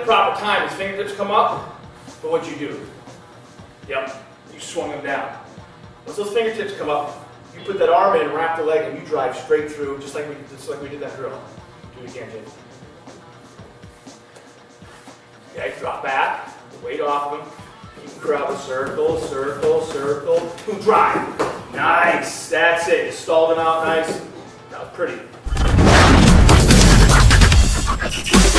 the proper time. His fingertips come up, but what you do? Yep, you swung them down. Once those fingertips come up, you put that arm in, wrap the leg, and you drive straight through, just like we did that drill. Do it again, James. Okay, drop back, weight off of him. You can crowd the circle, circle, circle. Boom, drive. Nice. That's it. You stalled him out nice. That was pretty.